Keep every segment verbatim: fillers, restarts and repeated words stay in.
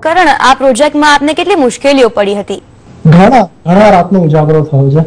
કરણ, આ પ્રોજેક્ટમાં આપને કેટલી મુશ્કેલીઓ પડી હતી? ઘણા ઘણા રાતનો ઉજાગરો થયો છે.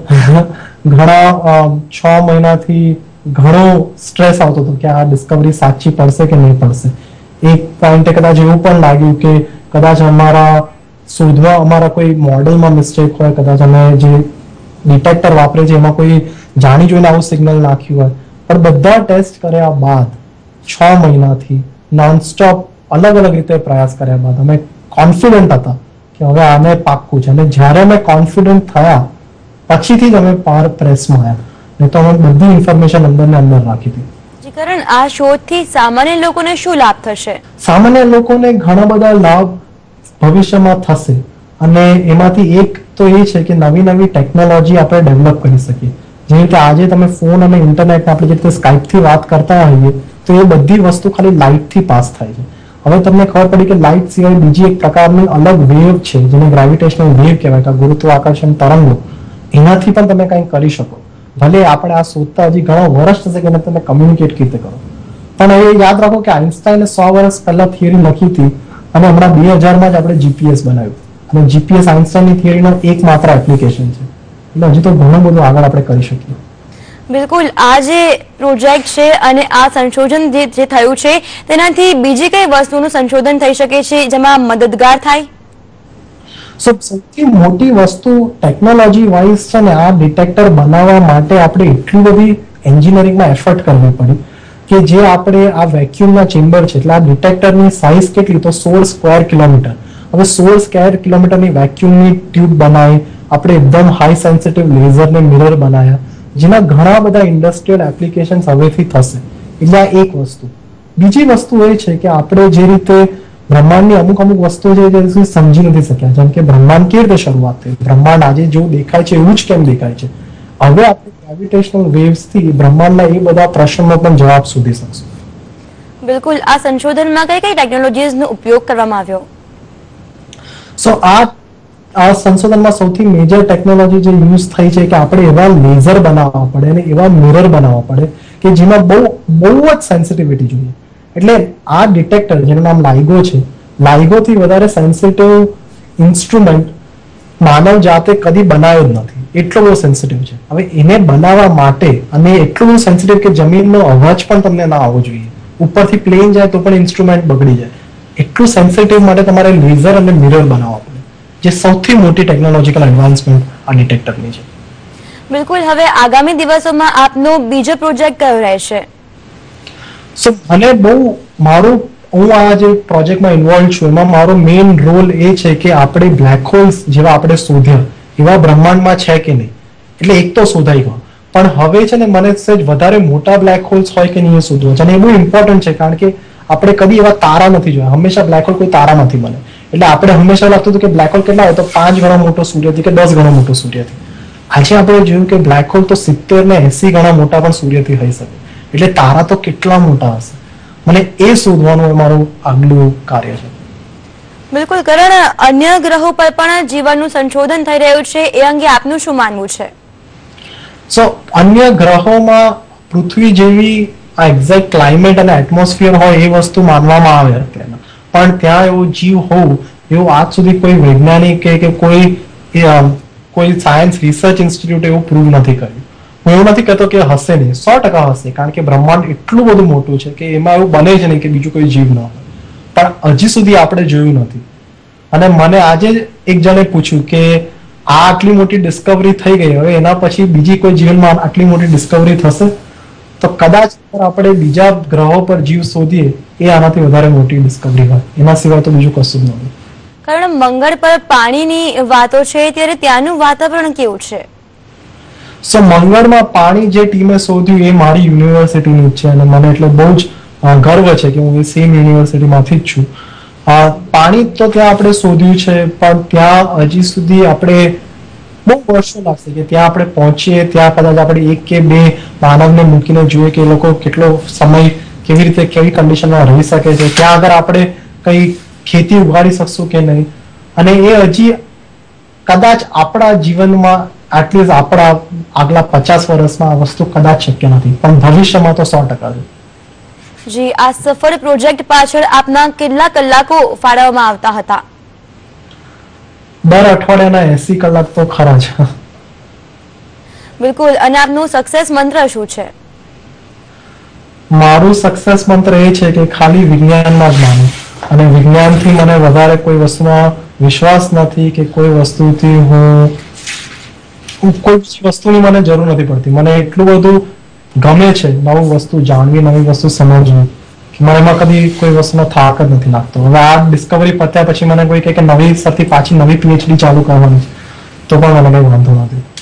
ઘણા છ મહિનાથી ઘણો સ્ટ્રેસ આવતો હતો કે આ ડિસ્કવરી સાચી પડશે કે નહીં પડશે. એક પોઈન્ટે કદાચ એવું પણ લાગ્યું કે કદાચ અમારા શોધવા અમારા કોઈ મોડેલમાં મિસ્ટેક હોય, કદાચ અમે જે ડિટેક્ટર વાપરે છે એમાં કોઈ જાણી જોઈને આવું સિગ્નલ નાખ્યું હોય. પણ બધા ટેસ્ટ કર્યા બાદ છ મહિનાથી નોનસ્ટોપ અલગ અલગ રીતે પ્રયાસ કર્યા બાદ અમે કોન્ફિડન્ટ હતા કે હવે આને પાક્કું છે. અને જ્યારે અમે કોન્ફિડન્ટ થયા પછીથી જ અમે પાર પ્રેસમાં આવ્યા, નહીં તો અમે બધી ઇન્ફોર્મેશન અંદર ને અંદર રાખી હતી. કરણ, આ શોધથી સામાન્ય લોકોને શું લાભ થશે? સામાન્ય લોકોને ઘણા બધા લાભ ભવિષ્યમાં થશે અને એમાંથી એક તો એ છે કે નવી નવી ટેકનોલોજી આપણે ડેવલપ કરી શકીએ. જે રીતે આજે તમે ફોન અને ઇન્ટરનેટ આપણે જે રીતે સ્કાઇપથી વાત કરતા હોઈએ તો એ બધી વસ્તુ ખાલી લાઇટથી પાસ થાય છે. હવે તમને ખબર પડી કે લાઇટ સિવાય બીજી એક પ્રકારની અલગ વેવ છે જેને ગ્રેવિટેશનલ વેવ કહેવાય, કે ગુરુત્વાકર્ષણ તરંગો, એનાથી પણ તમે કંઈ કરી શકો. ભલે આપણે આ શોધતા હજી ઘણા વર્ષ થશે કે તમે કમ્યુનિકેટ કેવી રીતે કરો, પણ એ યાદ રાખો કે આઇન્સ્ટાઈને સો વર્ષ પહેલા થિયરી લખી હતી અને હમણાં બે હજારમાં જ આપણે જીપીએસ બનાવ્યું. અને જીપીએસ આઇન્સ્ટાઈનની થિયરીનો એકમાત્ર એપ્લિકેશન છે. એટલે હજી તો ઘણું બધું આગળ આપણે કરી શકીએ. બિલકુલ, આ જે પ્રોજેક્ટ છે અને આ સંશોધન જે થયું છે તેનાથી બીજી કઈ વસ્તુનું સંશોધન થઈ શકે છે જેમાં મદદગાર થાય? સૌથી મોટી વસ્તુ ટેકનોલોજી વાઇઝ છે ને, આ ડિટેક્ટર બનાવવા માટે આપણે એટલી બધી એન્જિનિયરિંગમાં એફર્ટ કરવી પડી કે જે આપણે આ વેક્યુમના ચેમ્બર છે, એટલે આ ડિટેક્ટરની સાઇઝ કેટલી, તો સોળ સ્ક્વેર કિલોમીટર. હવે સોળ સ્ક્વેર કિલોમીટરની વેક્યુમની ટ્યુબ બનાવી, આપણે એકદમ હાઈ સેન્સિટિવ લેઝરને મિરર બનાવ્યા, જેના ઘણા બધા ઇન્ડસ્ટ્રીયલ એપ્લિકેશન હવેથી થશે. એટલે આ એક વસ્તુ. બીજી વસ્તુ એ છે કે આપણે જે રીતે બ્રહ્માંડની અમુક અમુક વસ્તુઓ છે જે સમજી નથી શક્યા, જેમ કે બ્રહ્માંડ કેવી રીતે શરૂઆત થઈ, બ્રહ્માંડ આજે જેવું દેખાય છે એવું જ કેમ દેખાય છે. હવે આપણે ગ્રેવિટેશનલ વેવ્સ થી બ્રહ્માંડના એ બધા પ્રશ્નનો પણ જવાબ શોધી શકશું. બિલકુલ, આ સંશોધનમાં કઈ કઈ ટેકનોલોજીઝનો ઉપયોગ કરવામાં આવ્યો? સો આ આ સંશોધનમાં સૌથી મેજર ટેકનોલોજી જે યુઝ થઈ છે કે આપણે એવા લેઝર બનાવવા પડે અને એવા મિરર બનાવવા પડે કે જેમાં બહુ બહુ જ સેન્સિટિવિટી જોઈએ. એટલે આ ડિટેક્ટર જેનું નામ લાઇગો છે, લાઇગો થી વધારે સેન્સિટિવ ઇન્સ્ટ્રુમેન્ટ માનવ જાતે કદી બનાવ્યો જ નથી. એટલો બહુ સેન્સિટિવ છે. હવે એને બનાવવા માટે અને એટલું બહુ સેન્સિટિવ કે જમીનનો અવાજ પણ તમને ના આવવો જોઈએ, ઉપરથી પ્લેન જાય તો પણ ઇન્સ્ટ્રુમેન્ટ બગડી જાય, એટલું સેન્સિટિવ માટે તમારે લેઝર અને મિરર બનાવવા પડે, જે સૌથી મોટી ટેકનોલોજીકલ એડવાન્સમેન્ટ આ ડિટેક્ટરની છે. બિલકુલ, હવે આગામી દિવસોમાં આપનો બીજો પ્રોજેક્ટ કયો રહેશે? સો મને બહુ મારું હું આ જે પ્રોજેક્ટમાં ઇન્વોલ્વ છું એમાં મારો મેઇન રોલ એ છે કે આપણે બ્લેક હોલ્સ જેવા આપણે શોધ્યા એવા બ્રહ્માંડમાં છે કે નહીં. એટલે એક તો શોધાઈ ગયો, પણ હવે છે ને મને સહેજ વધારે મોટા બ્લેક હોલ્સ હોય કે નહીં એ શોધવું છે. અને એ બહુ ઇમ્પોર્ટન્ટ છે કારણ કે આપણે કદી એવા તારા નથી જોયા. હંમેશા બ્લેક હોલ કોઈ તારામાંથી બને. એટલે આપણે હંમેશા લાગતું હતું કે બ્લેક હોલ કેટલા હોય તો પાંચ ગણો મોટો સૂર્યથી કે દસ ગણો મોટો સૂર્યથી. આજે આપણે જોયું કે બ્લેક હોલ તો સિત્તેર ને એસી ગણા મોટા પણ સૂર્યથી હોઈ શકે. એટલે તારા તો કેટલા મોટા હશે, મને એ શોધવાનું મારું આગલું કાર્ય છે. બિલકુલ કરણ, અન્ય ગ્રહો પર પણ જીવનનું સંશોધન થઈ રહ્યું છે, એ અંગે આપનું શું માનવું છે? સો અન્ય ગ્રહોમાં પૃથ્વી જેવી આ એક્ઝેક્ટ ક્લાઇમેટ અને એટમોસ્ફિયર હોય એ વસ્તુ માનવામાં આવે અત્યારે, પણ ત્યાં એવો જીવ હોવું એવું આજ સુધી કોઈ વૈજ્ઞાનિક કે કોઈ કોઈ સાયન્સ રિસર્ચ ઇન્સ્ટિટ્યૂટ એવું પ્રૂવ નથી કર્યું. હું એવું નથી કહેતો કે હશે નહીં, સો ટકા હશે, કારણ કે બ્રહ્માંડ એટલું બધું મોટું છે કે એમાં એવું બને જ નહીં કે બીજું કોઈ જીવ ન હોય, પણ હજી સુધી આપણે જોયું નથી. અને મને આજે એક જણે પૂછ્યું કે આ આટલી મોટી ડિસ્કવરી થઈ ગઈ, હવે એના પછી બીજી કોઈ જીવનમાં આટલી મોટી ડિસ્કવરી થશે? તો કદાચ આપણે બીજા ગ્રહો પર જીવ શોધીએ એ આનાથી વધારે મોટી ડિસ્કવરી હોય, એના સિવાય તો બીજું કશું જ નથી. કારણ મંગળ પર પાણીની વાતો છે ત્યારે ત્યાંનું વાતાવરણ કેવું છે? સો મંગળમાં પાણી જે ટીમે શોધ્યું એ મારી યુનિવર્સિટીનું જ છે અને મને એટલે બહુ જ ગર્વ છે કે હું એ સેમ યુનિવર્સિટીમાંથી જ છું. પાણી તો ત્યાં આપણે શોધ્યું છે, પણ ત્યાં હજી સુધી આપણે બહુ વર્ષો લાગશે કે ત્યાં આપણે પહોંચીએ, ત્યાં કદાચ આપણે એક કે બે માનવને મૂકીને જોઈએ કે એ લોકો કેટલો સમય કેવી રીતે કેવી કન્ડિશનમાં રહી શકે છે, ત્યાં આગળ આપણે કઈ ખેતી ઉગાડી શકશું કે નહીં. અને એ હજી કદાચ આપણા જીવનમાં એટલીસ્ટ આપણા આગલા પચાસ વર્ષમાં આ વસ્તુ કદાચ શક્ય નથી, પણ ભવિષ્યમાં તો સો ટકા છે. જી, આ સફળ પ્રોજેક્ટ પાછળ આપના કેટલા કલાકો ફાળવવામાં આવતા હતા? દર અઠવાડિયાના એસી કલાક તો ખરા છે. બિલકુલ. અને આપનું સક્સેસ મંત્ર શું છે? મારું સક્સેસ મંત્ર એ છે કે ખાલી વિજ્ઞાનમાં જ માનું, અને વિજ્ઞાનથી મને વધારે કોઈ વસ્તુમાં વિશ્વાસ નથી કે કોઈ વસ્તુથી હું કોઈ વસ્તુની મને જરૂર નથી પડતી. મને એટલું બધું ગમે છે નવું વસ્તુ જાણવી, નવી વસ્તુ સમજવી, મને એમાં કદી કોઈ વસ્તુનો થાક જ નથી લાગતો. હવે આ ડિસ્કવરી પત્યા પછી મને કોઈ કહે કે નવી સરથી પાછી નવી પીએચડી ચાલુ કરવાની, તો પણ મને કઈ વાંધો નથી.